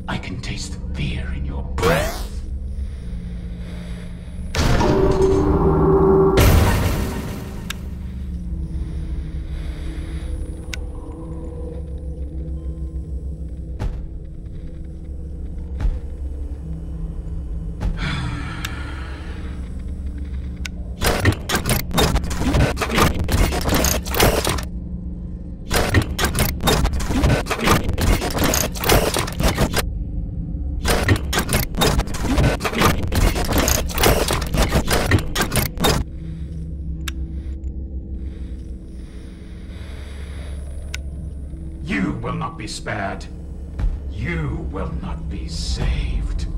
I can taste the fear in your breath. You will not be spared. You will not be saved.